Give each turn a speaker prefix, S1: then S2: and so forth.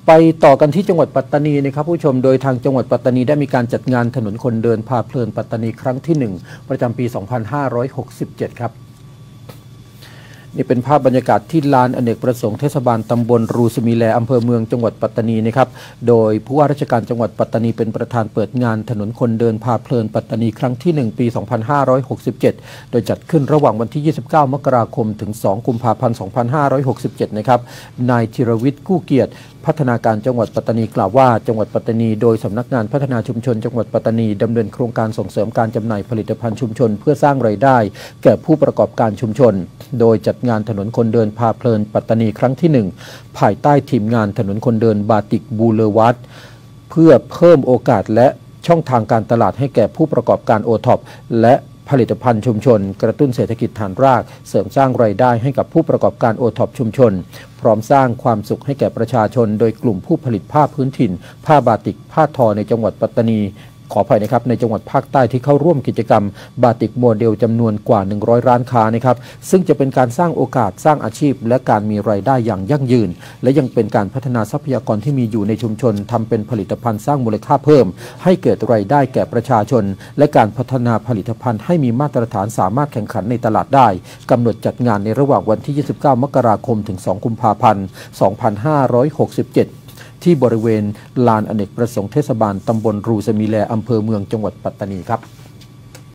S1: ไปต่อกันที่จังหวัดปัตตานีนะครับผู้ชมโดยทางจังหวัดปัตตานีได้มีการจัดงานถนนคนเดินพาเพลินปัตตานีครั้งที่1ประจำปี 2567 ครับนี่เป็นภาพบรรยากาศที่ลานอเนกประสงค์เทศบาลตำบลรูสมีแลอำเภอเมืองจังหวัดปัตตานีนะครับโดยผู้ว่าราชการจังหวัดปัตตานีเป็นประธานเปิดงานถนนคนเดินพาเพลินปัตตานีครั้งที่1ปี 2567 โดยจัดขึ้นระหว่างวันที่ 29 มกราคมถึง 2 กุมภาพันธ์ 2567 นะครับนายธีรวิทย์กู้เกียรติพัฒนาการจังหวัดปัตตานีกล่าวว่าจังหวัดปัตตานีโดยสำนักงานพัฒนาชุมชนจังหวัดปัตตานีดำเนินโครงการส่งเสริมการจำหน่ายผลิตภัณฑ์ชุมชนเพื่อสร้างรายได้แก่ผู้ประกอบการชุมชนโดยจัดงานถนนคนเดินพาเพลินปัตตานีครั้งที่1ภายใต้ทีมงานถนนคนเดินบาติกบูเลวัตเพื่อเพิ่มโอกาสและช่องทางการตลาดให้แก่ผู้ประกอบการโอท็อปและผลิตภัณฑ์ชุมชนกระตุ้นเศรษฐกิจฐานรากเสริมสร้างรายได้ให้กับผู้ประกอบการโอท็อปชุมชนพร้อมสร้างความสุขให้แก่ประชาชนโดยกลุ่มผู้ผลิตผ้าพื้นถิ่นผ้าบาติกผ้าทอในจังหวัดปัตตานีขออภัยนะครับในจังหวัดภาคใต้ที่เข้าร่วมกิจกรรมบาติกโมเดลจำนวนกว่า100ร้านค้านะครับซึ่งจะเป็นการสร้างโอกาสสร้างอาชีพและการมีรายได้อย่างยั่งยืนและยังเป็นการพัฒนาทรัพยากรที่มีอยู่ในชุมชนทำเป็นผลิตภัณฑ์สร้างมูลค่าเพิ่มให้เกิดรายได้แก่ประชาชนและการพัฒนาผลิตภัณฑ์ให้มีมาตรฐานสามารถแข่งขันในตลาดได้กำหนดจัดงานในระหว่างวันที่ 29 มกราคมถึง 2 กุมภาพันธ์ 2567ที่บริเวณลานอเนกประสงค์เทศบาลตำบลรูสมีแลอำเภอเมืองจังหวัดปัตตานีครับ